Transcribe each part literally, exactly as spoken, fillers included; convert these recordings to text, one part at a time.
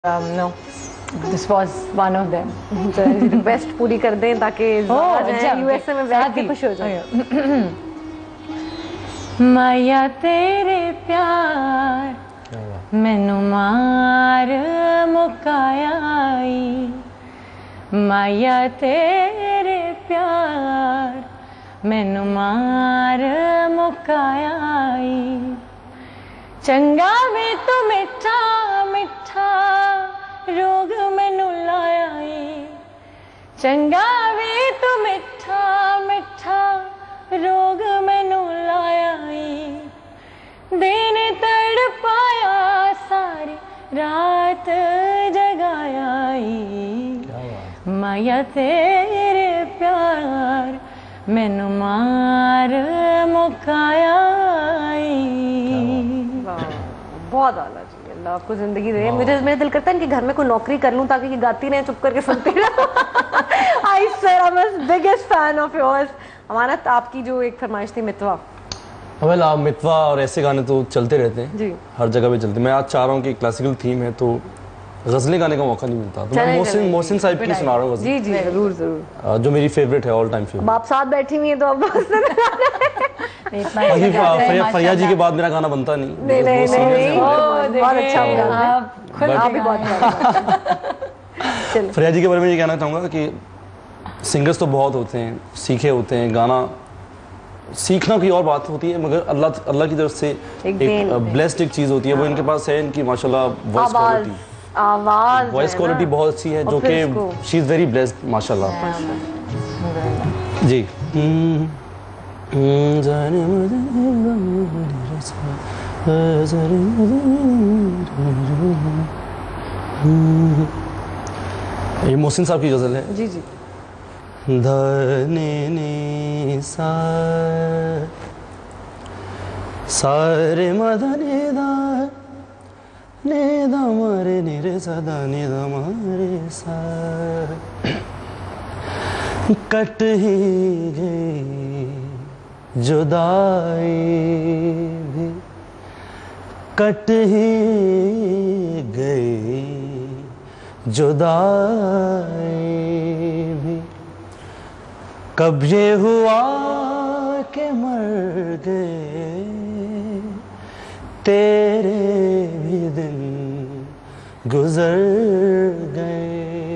Um, no, this was one of them. Request पूरी कर दें ताकि यूएसए में बैठ के खुश हो जाए। माया तेरे प्यार मैनू मार मुकाया आई, माया तेरे प्यार मैनू मार मुकाया आई। चंगा वे तो मिठा मिठा रोग मैनू लाया आई, चंगा वे तो मिठा मिठा रोग मैनू लाया आई। दिन तड़पाया सारी रात जगाया आई, माया तेरे प्यार मैनू मार मुकाया आई। बहुत आला जी, अल्लाह आपको जिंदगी दे। मुझे मेरा दिल करता है कि घर में कोई नौकरी कर लूं ताकि गाती रहे, चुप करके सुनती रहे। I sir, I am biggest fan of yours. हमारा आपकी जो एक फरमाइश थी मितवा। वेल आप मितवा और ऐसे गाने तो चलते रहते हैं जी, हर जगह पे चलते हैं। मैं आज चाह रहा हूँ कि क्लासिकल थीम है तो गजलें गाने का मौका नहीं मिलता, तो मैं मोहसिन मोहसिन साहब की सुना रहा हूँ। जी जी जरूर जरूर, जो मेरी फेवरेट है, ऑल टाइम फेवरेट। आप साथ बैठी हुई है तो अब फरिया जी के बाद मेरा गाना बनता नहीं। नहीं नहीं नहीं, बहुत अच्छा होगा, आप भी बहुत। फरिया जी के बारे में ये कहना चाहूँगा कि सिंगर्स तो बहुत होते हैं, सीखे होते हैं, गाना सीखना की और बात होती है, मगर अल्लाह अल्लाह की तरफ से एक ब्लेस्ड एक चीज़ होती है, वो इनके पास है। इनकी माशाल्लाह वॉइस क्वालिटी, आवाज वॉइस क्वालिटी बहुत अच्छी है, जो कि शी इज़ वेरी ब्लेस्ड माशाल्लाह जी। ये मोहसिन साहब की गजल है जी जी। ध ने ने सा सा रे म ध ने दा ने दा म रे नि रे सा दा ने दा म रे सा। कट ही गई जुदाई भी, कट ही गई जुदाई भी, कब ये हुआ कि मर गए तेरे भी दिन गुजर गए,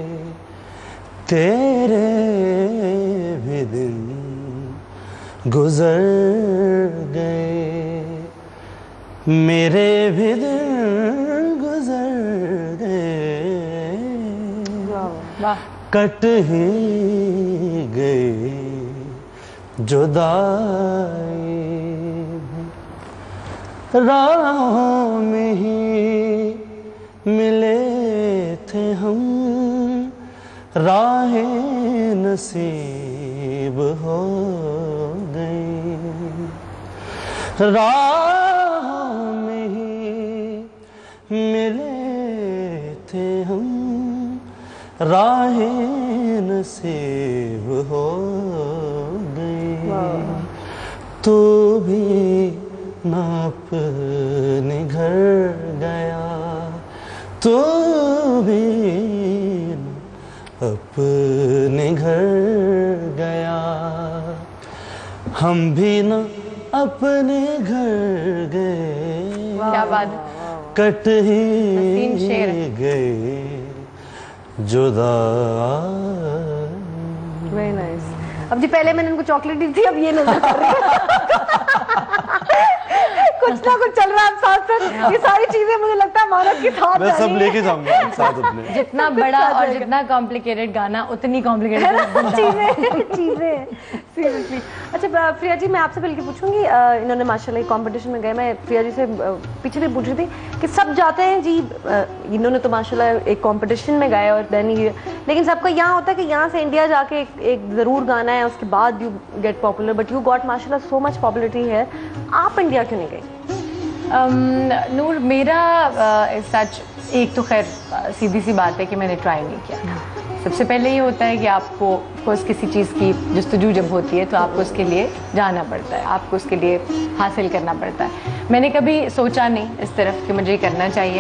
तेरे भी दिन गुजर गए, मेरे भी दिन गुजर गए, कट ही गई जुदाई। राहों में ही मिले थे हम, राहें नसीब हो गई, राहों में ही मिले थे हम, राहें नसीब हो गई। तू भी ना अपने घर गया, तू भी अपने घर गया, हम भी ना अपने घर गए, क्या बात, कट ही गए जुदा। Very nice. अब जी पहले मैंने उनको चॉकलेट दी थी, अब ये नजर कर रही है। कुछ ना कुछ चल रहा है साथ साथ, ये सारी चीजें मुझे लगता है मानव के साथ मैं सब लेके जाऊंगा साथ अपने। जितना बड़ा और जितना कॉम्प्लिकेटेड गाना उतनी कॉम्प्लिकेटेड चीजें चीजें सीरियसली। अच्छा प्रिया जी, मैं आपसे बल्कि पूछूंगी, इन्होंने माशाल्लाह कंपटीशन में गए, मैं प्रिया जी से पीछे भी पूछ रही थी कि सब जाते हैं जी, इन्होंने तो माशाल्लाह एक कंपटीशन में गए और देन ये, लेकिन सबका यहाँ होता है कि यहाँ से इंडिया जाके एक, एक ज़रूर गाना है, उसके बाद you get popular, but you got माशाल्लाह सो मच पॉपुलरिटी है। आप इंडिया क्यों नहीं गई? um, नूर, मेरा सच एक तो खैर सीधी सी बात है कि मैंने ट्राई नहीं किया। सबसे पहले ये होता है कि आपको कोर्स किसी चीज़ की जस्तजू जब होती है तो आपको उसके लिए जाना पड़ता है, आपको उसके लिए हासिल करना पड़ता है। मैंने कभी सोचा नहीं इस तरफ कि मुझे करना चाहिए।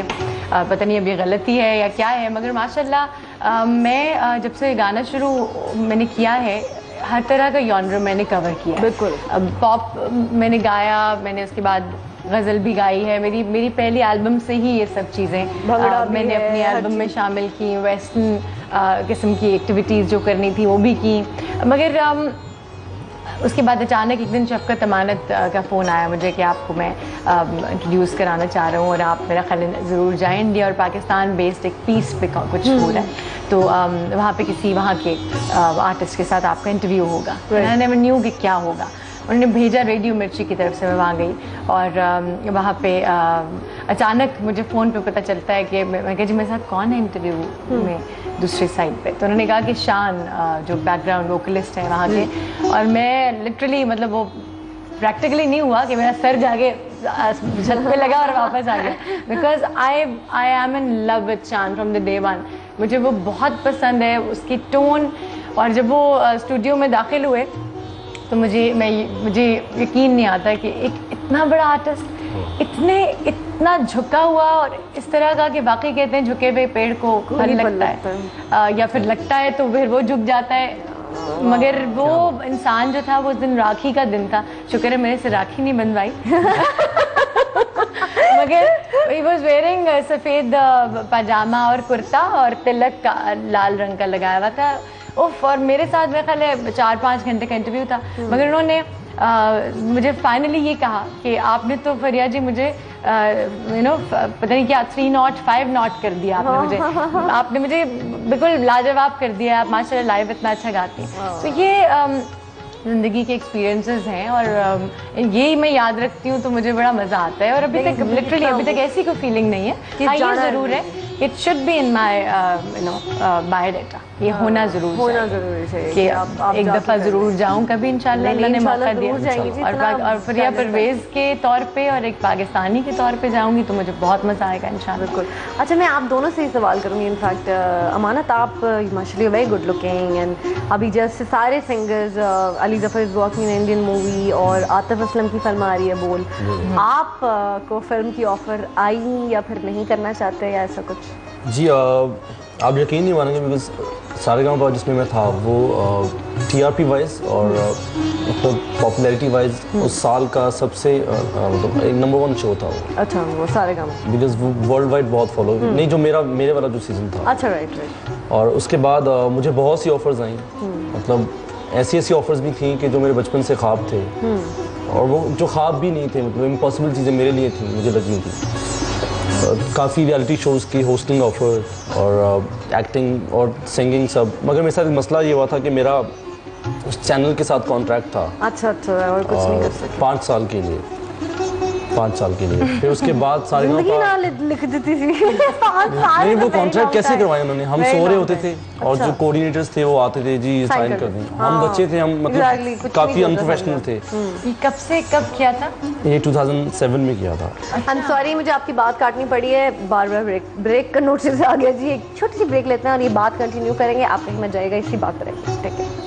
पता नहीं अब ये गलती है या क्या है, मगर माशाल्लाह मैं जब से गाना शुरू मैंने किया है हर तरह का जॉनर मैंने कवर किया। बिल्कुल। पॉप मैंने गाया, मैंने उसके बाद गज़ल भी गाई है। मेरी मेरी पहली एल्बम से ही ये सब चीज़ें मैंने अपनी एल्बम में शामिल की। वेस्टर्न किस्म की एक्टिविटीज़ जो करनी थी वो भी की। मगर आ, उसके बाद अचानक एक दिन शफ़क़त अमानत का फ़ोन आया मुझे कि आपको मैं इंट्रोड्यूस कराना चाह रहा हूँ और आप मेरा ख्याल ज़रूर जाएँ। इंडिया और पाकिस्तान बेस्ड एक पीस पे कुछ हो रहा है, तो वहाँ पे किसी वहाँ के आर्टिस्ट के साथ आपका इंटरव्यू होगा। आई नेवर न्यू कि क्या होगा। उन्होंने भेजा रेडियो मिर्ची की तरफ से, मैं वहाँ गई और वहाँ पे आ, अचानक मुझे फ़ोन पे पता चलता है कि मैं कहा जी मेरे साथ कौन है इंटरव्यू में दूसरी साइड पे। तो उन्होंने कहा कि शान जो बैकग्राउंड वोकलिस्ट है वहाँ के, और मैं लिटरली मतलब वो प्रैक्टिकली नहीं हुआ कि मेरा सर जाके छत पे लगा और वापस आ गया, because I I am in love with Shaan from the day one. मुझे वो बहुत पसंद है, उसकी टोन। और जब वो स्टूडियो में दाखिल हुए तो मुझे मैं मुझे यकीन नहीं आता कि एक इतना बड़ा आर्टिस्ट इतने इतना झुका हुआ और इस तरह का कि वाकई कहते हैं झुके हुए पेड़ को फल लगता है, आ, या फिर लगता है तो फिर वो झुक जाता है। मगर वो इंसान जो था वो उस दिन राखी का दिन था, शुक्र है मेरे से राखी नहीं बनवाई। मगर ही वॉज वेयरिंग सफ़ेद पाजामा और कुर्ता और तिलक का लाल रंग का लगाया हुआ था। उफ, और मेरे साथ मेरे ख्याल है चार पाँच घंटे का इंटरव्यू था। मगर उन्होंने मुझे फाइनली ये कहा कि आपने तो फरिया जी मुझे यू नो पता नहीं क्या थ्री नॉट फाइव नॉट कर दिया आपने मुझे आपने मुझे बिल्कुल लाजवाब कर दिया। आप माशाल्लाह लाइव इतना अच्छा गाती हैं। तो ये ज़िंदगी के एक्सपीरियंसेस हैं और यही मैं याद रखती हूँ, तो मुझे बड़ा मज़ा आता है। और अभी तक लिटरली अभी तक ऐसी कोई फीलिंग नहीं है। हाँ, ये ज़रूर है, it should be in my you know biodata, ये होना जरूर होना जरूरी चाहिए कि आप, आप एक दफ़ा ज़रूर जाऊँ कभी इंशाल्लाह, अल्लाह ने मौका दिया। और और फरिया परवेज़ के तौर पे और एक पाकिस्तानी के तौर पे जाऊँगी तो मुझे बहुत मज़ा आएगा इंशाल्लाह। बिल्कुल। अच्छा, मैं आप दोनों से ही सवाल करूँगी। इनफैक्ट अमानत, आप माशाल्लाह वेरी गुड लुकिंग एंड अभी जैसे सारे singers, Ali Zafar is working in Indian movie और आतिफ असलम की फिल्म आ रही है बोल, आप को फिल्म की ऑफ़र आई या फिर नहीं करना चाहते या ऐसा कुछ? जी, आ, आप यकीन नहीं मानेंगे, बिकॉज सारेगामा जिसमें मैं था वो टीआरपी वाइज और मतलब पॉपुलैरिटी वाइज उस साल का सबसे मतलब एक नंबर वन शो था वो। अच्छा, वो सारेगामा बिकॉज वो वर्ल्ड वाइड बहुत फॉलो, नहीं जो मेरा मेरे वाला जो सीज़न था। अच्छा, राइट राइट। और उसके बाद आ, मुझे बहुत सी ऑफर्स आई, मतलब ऐसी ऐसी ऑफर्स भी थी कि जो मेरे बचपन से ख्वाब थे और वो जो ख्वाब भी नहीं थे, मतलब इम्पॉसिबल चीज़ें मेरे लिए थी, मुझे लगी थी। काफ़ी रियलिटी शोज़ की होस्टिंग ऑफर और एक्टिंग और सिंगिंग सब। मगर मेरे साथ एक मसला ये हुआ था कि मेरा उस चैनल के साथ कॉन्ट्रैक्ट था। अच्छा अच्छा, और कुछ नहीं कर सकते पाँच साल के लिए, पाँच साल के लिए। फिर उसके बाद सारे लिख देती थी। नहीं, वो कॉन्ट्रैक्ट कैसे करवाया उन्होंने? हम सो रहे होते थे और जो कोऑर्डिनेटर्स थे वो आते थे, जी साइन कर दें। हम बच्चे थे, हम मतलब काफ़ी अनप्रोफेशनल थे। कब से कब किया था? ये दो हज़ार सात में किया था। आई एम सॉरी, मुझे आपकी बात काटनी पड़ी है, बार बार ब्रेक ब्रेक का नोटिस आ गया जी। एक छोटी सी ब्रेक लेते हैं और ये बात कंटिन्यू करेंगे। आप कहीं मत जाएगा, इसी बात पर रहेंगे। ठीक है।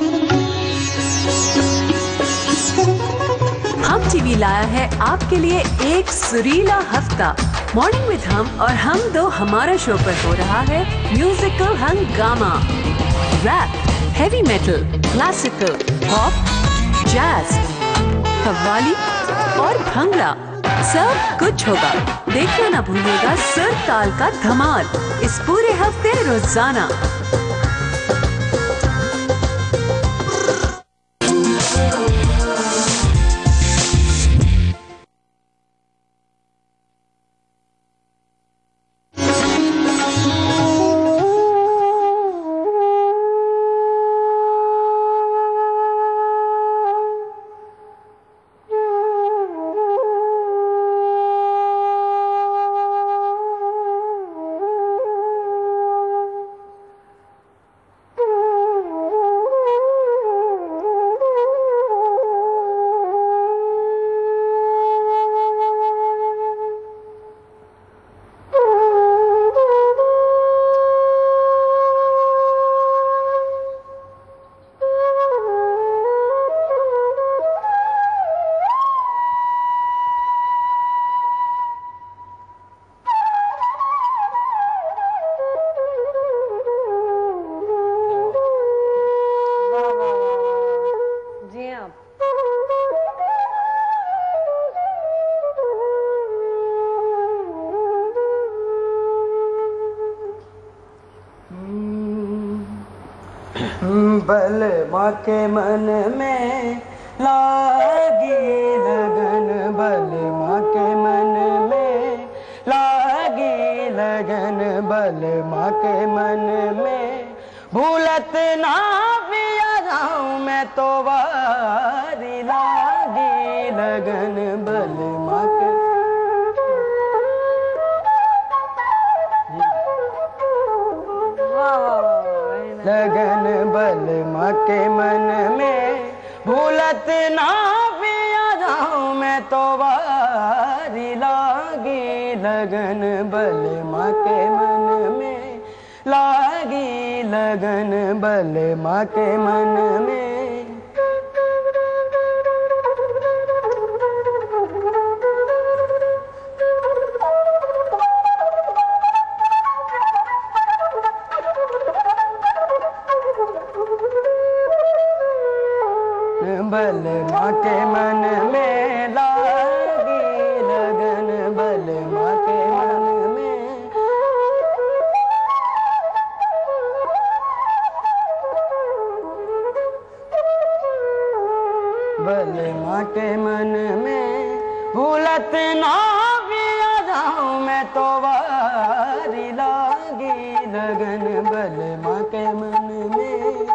हम टीवी लाया है आपके लिए एक सुरीला हफ्ता। मॉर्निंग विद हम और हम दो हमारा शो पर हो रहा है म्यूजिकल हंगामा। Rap, heavy metal, classical, pop, jazz, qawwali और भंगड़ा, सब कुछ होगा। देखना ना भूलिएगा सुर ताल का धमाल इस पूरे हफ्ते रोजाना। बलमा के मन में लागी लगन, बलमा के मन में लागी लगन, बलमा के मन में भूलत ना पिया जाऊं मैं तो वारी, लागी लगन बलमा के लगन, बलमा के मन में भूलत ना पिया जाऊं मैं तो वारी, लागी लगन बलमा के मन में लागी लगन, बलमा के मन में। बलमा के मन में लागी लगन, बलमा के मन में बलमा के मन में भूलत ना पिया जाऊं मैं तो वारी, लागी लगन बलमा के मन में।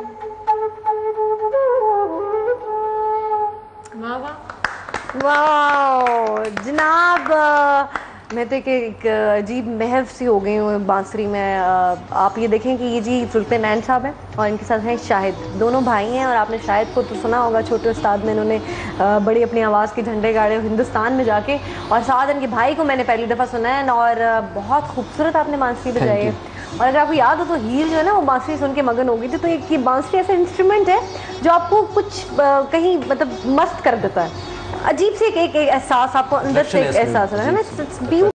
वाह जनाब, मैं तो एक, एक अजीब महव सी हो गई हूँ बांसुरी में। आप ये देखें कि ये जी सुल्तान नैन साहब हैं और इनके साथ हैं शाहिद, दोनों भाई हैं। और आपने शाहिद को तो सुना होगा, छोटे उस्ताद में इन्होंने बड़ी अपनी आवाज़ के झंडे गाड़े हिंदुस्तान में जाके, और साथ इनके भाई को मैंने पहली दफ़ा सुना है और बहुत खूबसूरत आपने बांसुरी बजाई है। और अगर आपको याद हो तो हीर जो है ना वो बांसुरी सुन के मगन हो गई थी। तो एक ये बांसुरी ऐसा इंस्ट्रूमेंट है जो आपको कुछ कहीं मतलब मस्त कर देता है, अजीब से एक एक एहसास आपको अंदर से एक एहसास है ना।